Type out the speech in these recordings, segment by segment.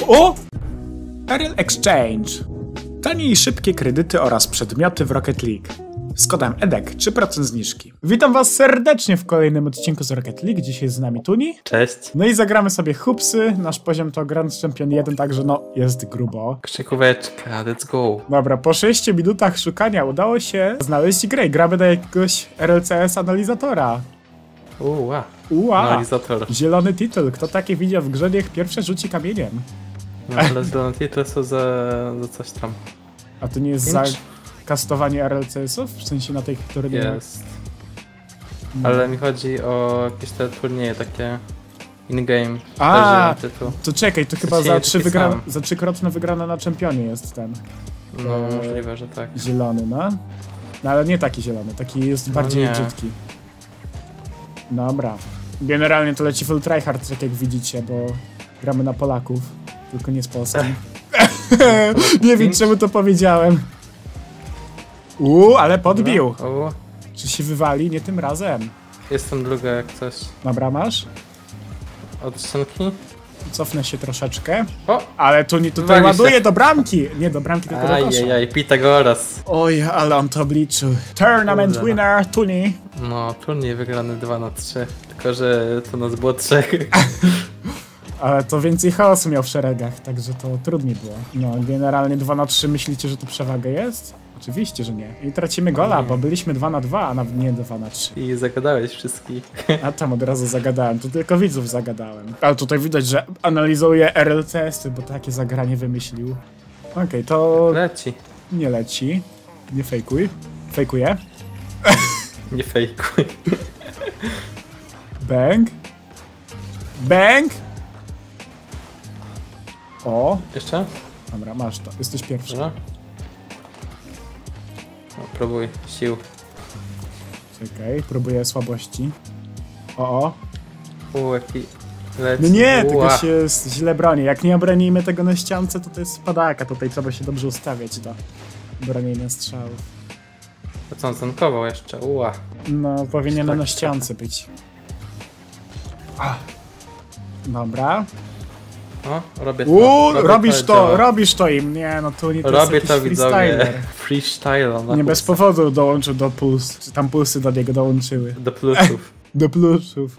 O! RL Exchange. Tanie i szybkie kredyty oraz przedmioty w Rocket League. Z kodem EDEK 3% zniżki. Witam was serdecznie w kolejnym odcinku z Rocket League. Dzisiaj jest z nami Tuni. Cześć. No i zagramy sobie Hupsy. Nasz poziom to Grand Champion 1, także no, jest grubo. Krzykóweczka, let's go. Dobra, po 6 minutach szukania udało się znaleźć grę. Gramy do jakiegoś RLCS analizatora. Uła. Analizator. Zielony tytuł. Kto takie widział w grze, niech pierwsze rzuci kamieniem. No ale zielony tytuł są za coś tam. A to nie jest za kastowanie RLCS-ów? W sensie na tych, które nie... Jest. Ale mi chodzi o jakieś te turnieje takie in-game. A, tytuł. to czekaj, to chyba za trzykrotne wygrane na czempionie jest ten. No, możliwe, że tak. Zielony, no. No ale nie taki zielony, taki jest bardziej brzydki. Dobra. Generalnie to leci full tryhard, tak jak widzicie, bo gramy na Polaków, tylko nie z Polski. Nie wiem, czemu to powiedziałem. Ale podbił. Czy się wywali? Nie tym razem. Jestem druga jak coś. Dobra, masz? Od ścianki? Cofnę się troszeczkę. O! Ale tu nie tutaj ładuje do bramki. Nie do bramki, tylko do kosza. Ajajaj, Pitagoras. Oj, ale on to obliczył. Tournament winner, Tuni. No, turniej wygrany 2-3. Tylko, że to nas było 3. Ale to więcej chaosu miał w szeregach, także to trudniej było. No, generalnie 2-3 myślicie, że to przewaga jest? Oczywiście, że nie. I tracimy gola, bo byliśmy 2-2, a nawet nie 2-3. I zagadałeś wszystkich. A tam od razu zagadałem, tu tylko widzów zagadałem. Ale tutaj widać, że analizuje RLCS-y, bo takie zagranie wymyślił. Okej, to... Leci. Nie leci. Nie fejkuj. Fejkuję. Nie fejkuj. Bang. Bang! O! Jeszcze? Dobra, masz to. Jesteś pierwszy. Dobra. No, próbuj sił. Czekaj, próbuję słabości. O. Jaki leci. No nie, tylko się źle broni. Jak nie obronimy tego na ściance, to jest spadaka. Tutaj trzeba się dobrze ustawiać do bronienia strzałów. To co on zankował jeszcze? No, powinien na ściance być. Dobra. O, robię to. Robisz to im. Nie, no tu nie to robię jest to, freestyler. Freestyle. Nie bez powodu dołączył do puls. Czy tam pulsy do niego dołączyły. Do plusów. Do plusów.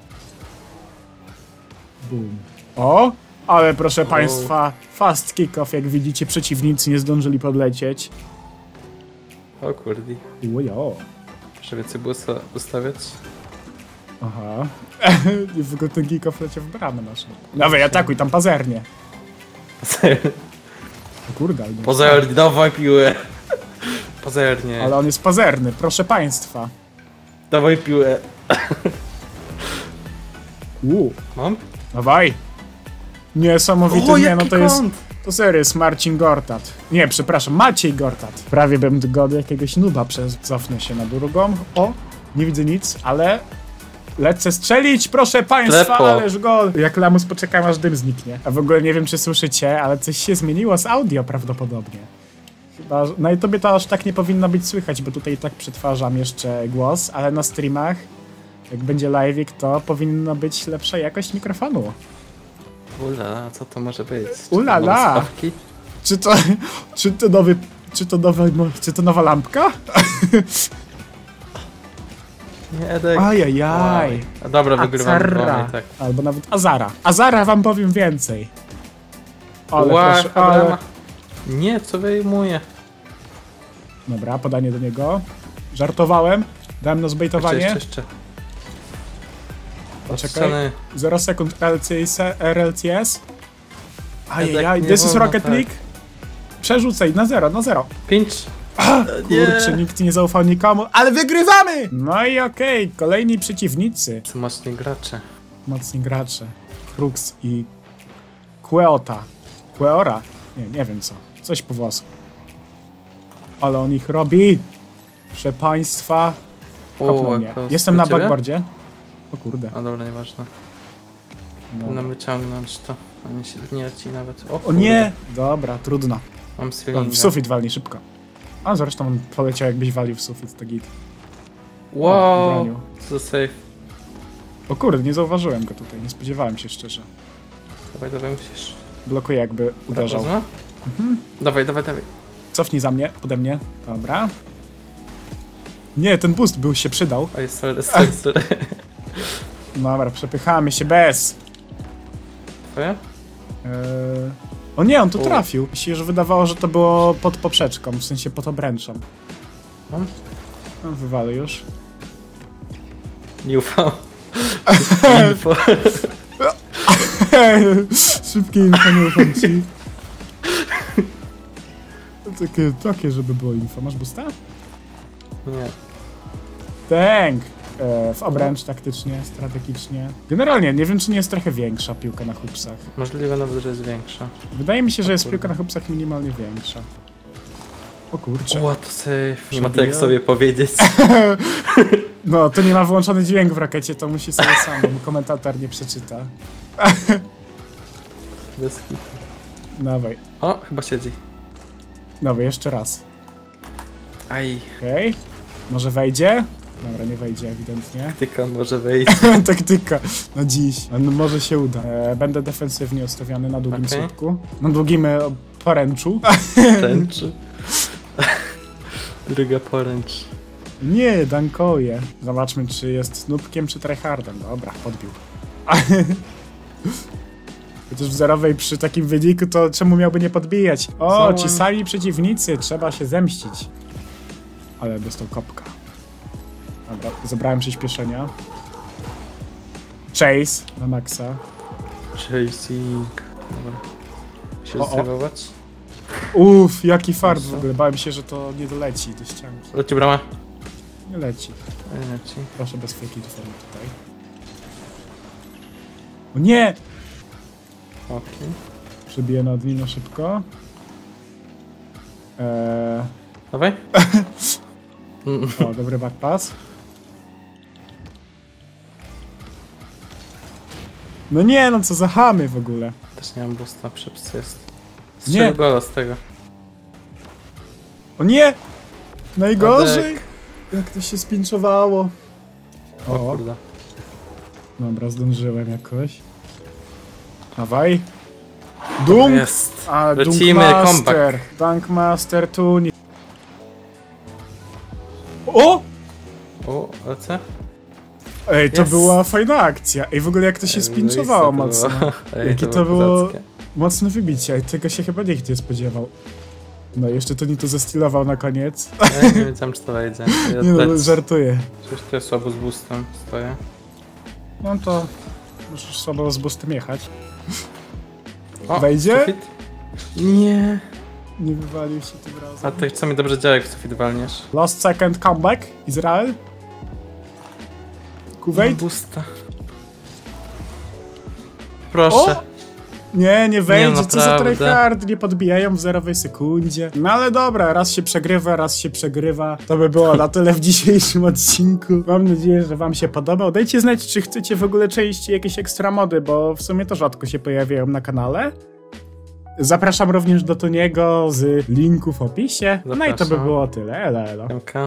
Boom. O! Ale proszę państwa, fast kick-off, jak widzicie, przeciwnicy nie zdążyli podlecieć. O kurde. Ujo. Muszę więcej busa ustawiać. Aha. W ogóle ten kick-off leciał w bramę naszą. Dawaj, atakuj tam pazernie. O kurde, ale... Pozernie, dawaj piłę. Pozernie. Ale on jest pazerny, proszę państwa. Dawaj piłę. Mam? Dawaj. Niesamowity, nie, no to jest... Kąt. To serio jest Marcin Gortat. Nie, przepraszam, Maciej Gortat. Prawie bym go do jakiegoś nuba cofnę się na drugą. O, nie widzę nic, ale... Lecę strzelić, proszę państwa, ależ gol! Jak lamus poczekam, aż dym zniknie. A w ogóle nie wiem, czy słyszycie, ale coś się zmieniło z audio prawdopodobnie. Chyba, no i tobie to aż tak nie powinno być słychać, bo tutaj tak przetwarzam jeszcze głos, ale na streamach, jak będzie live'ik, to powinna być lepsza jakość mikrofonu. Ulala, co to może być? Ulala! Czy to nowa lampka? Nie, Edek. Ajajaj. A dobra, wygrywamy. Tak. Albo nawet Azara. Azara wam powiem więcej. Ale Nie, co wyjmuje? Dobra, podanie do niego. Żartowałem. Dałem na zbejtowanie. Jeszcze. Poczekaj. 0 sekund RLCS. Ajajaj, this is Rocket League. Przerzucaj, na 0. 5. Kurczę, nikt nie zaufał nikomu, ale wygrywamy! No i okej, kolejni przeciwnicy. Co mocni gracze. Mocni gracze. Crux i Queota. Queora? Nie wiem co. Coś po włosku. Ale on ich robi. Proszę państwa. Kopnął mnie. Jestem na backboardzie. O kurde. A dobra, nieważne. Nam wyciągnąć to. Oni się nie leci nawet. O nie! Dobra, trudno. Mam swillinga. W sufit walnij szybko. A zresztą on poleciał, jakbyś walił w sufit, to git. Wow, co safe. O kurde, nie zauważyłem go tutaj, nie spodziewałem się szczerze. Dawaj, musisz. Blokuje jakby uderzał. Dawaj. Cofnij za mnie, ode mnie. Dobra. Nie, ten boost był się przydał. Oj, sorry. Dobra, przepychamy się bez. Twoje? O nie, on tu trafił. Mi się już wydawało, że to było pod poprzeczką, w sensie pod obręczą. No, wywalę już. Nie ufam. Info. Szybkie info, nie ufam ci. Takie, żeby było info. Masz boosta? Nie. Dang! W obręcz taktycznie, strategicznie. Generalnie, nie wiem, czy nie jest trochę większa piłka na hupsach. Możliwe nawet, że jest większa. Wydaje mi się, że jest piłka na hupsach minimalnie większa. O kurczę. What safe. Nie ma to jak sobie powiedzieć. No, to nie ma włączony dźwięk w rakiecie, to musi sobie sam, bo komentator nie przeczyta. Bez hitu. Dawaj. O, chyba siedzi. Dawaj, jeszcze raz. Aj. Okej. Może wejdzie? Dobra, nie wejdzie ewidentnie. Taktyka może wejść. Taktyka na dziś. No, może się uda. Będę defensywnie ustawiany na długim słupku. Na długim poręczu. Tęczy. Druga poręcz. Nie, dankoję. Zobaczmy, czy jest noobkiem, czy tryhardem. Dobra, podbił. Chociaż w zerowej przy takim wyniku, to czemu miałby nie podbijać? O, ci sami przeciwnicy, trzeba się zemścić. Ale dostał kopka. Dobra, zebrałem przyspieszenia. Chase na maksa. Chasing. Dobra. Się zdecydować. Uff, jaki fart w ogóle. Bałem się, że to nie doleci do ścianki. Leci brama. Nie leci. Nie leci. Proszę bez fake informu tutaj. O nie! Okej. Przebiję na odwinę szybko. Dawaj. O, dobry backpass. No nie, no co za chamy w ogóle. Też nie mam boosta, przyps jest. Nie. Strzelił gola z tego. O nie! Najgorzej! Jak to się spinczowało. O kurde. Dobra, zdążyłem jakoś. Dawaj. Dunk! Jest. A, Lecimy, Dunkmaster. Dunkmaster Tuni. O! O, lecę? Ej, to Jest. była fajna akcja. Ej, w ogóle jak to się spinczowało mocno. Jakie to było mocne wybicie. Tego się chyba nikt nie spodziewał. No, jeszcze to nie to zestylował na koniec. Ja nie wiedziałem, czy to wejdzie. Ja Nie no, żartuję. Przecież to jest słabo z boostem stoję. No to musisz słabo z boostem jechać. O, wejdzie? Sufit? Nie. Nie wywalił się tym razem. A to co mi dobrze działa, jak w sufit walniesz? Last second comeback, Izrael. Kuwait. Boosta. Proszę. O! Nie wejdzie, Nie, co za naprawdę. tryhard, nie podbijają w zerowej sekundzie. No ale dobra, raz się przegrywa. To by było na tyle w dzisiejszym odcinku. Mam nadzieję, że wam się podobał. Dajcie znać, czy chcecie w ogóle częściej jakieś ekstra mody, bo w sumie to rzadko się pojawiają na kanale. Zapraszam również do Toniego z linku w opisie. No i to by Zapraszam. było tyle. Elo. Siemka.